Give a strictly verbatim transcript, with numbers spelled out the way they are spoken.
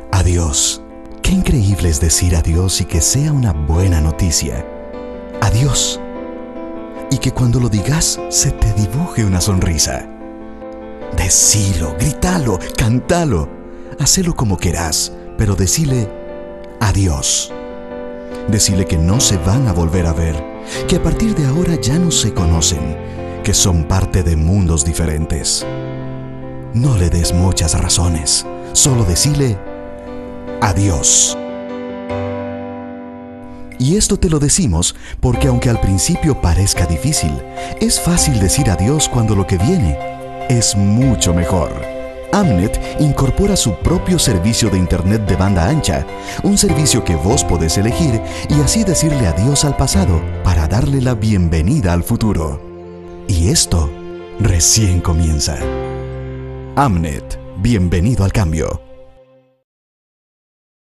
Adiós. Qué increíble es decir adiós y que sea una buena noticia. Adiós. Y que cuando lo digas se te dibuje una sonrisa. Decilo, grítalo, cántalo. Hacelo como querás, pero decile adiós. Decile que no se van a volver a ver, que a partir de ahora ya no se conocen, que son parte de mundos diferentes. No le des muchas razones, solo decile adiós. Y esto te lo decimos porque aunque al principio parezca difícil, es fácil decir adiós cuando lo que viene es mucho mejor. Amnet incorpora su propio servicio de internet de banda ancha, un servicio que vos podés elegir y así decirle adiós al pasado para darle la bienvenida al futuro. Y esto recién comienza. Amnet, bienvenido al cambio.